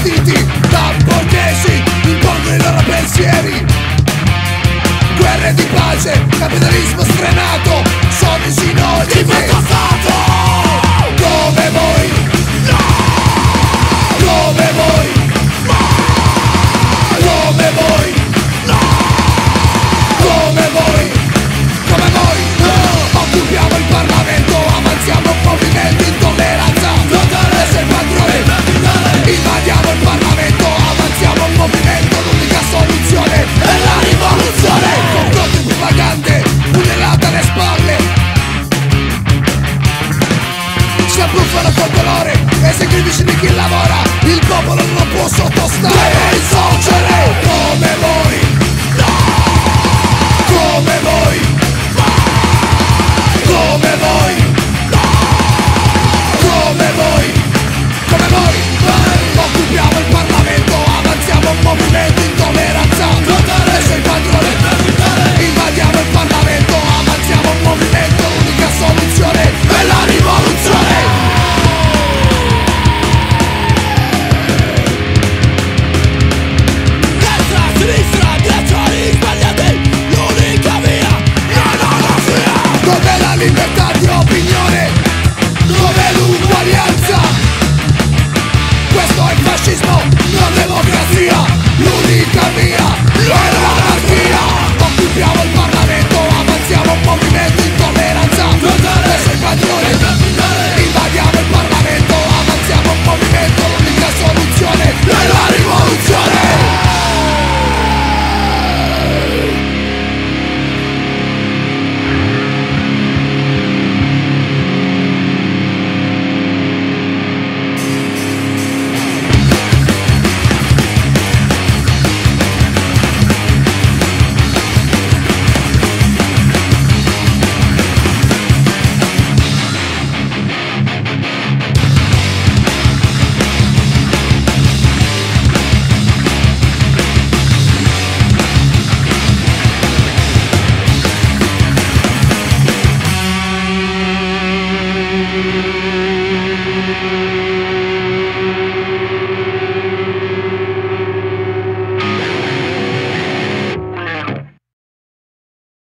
gestiti da borghesi, impongono i loro pensieri. Guerre di pace, capitalismo sfrenato sono i sinonimi di questo stato. Come voi, no! Come voi, no! Come voi, no! Come voi, come voi, no! Occupiamo il Parlamento, avanziamo un movimento intolleranza totale sei padrone. Invadiamo il Parlamento, avanziamo un movimento, l'unica soluzione è la rivoluzione. Confronto e propagande, pugnalate alle spalle, si abbuffano col dolore e se critici di chi lavora, il popolo non può sottostare.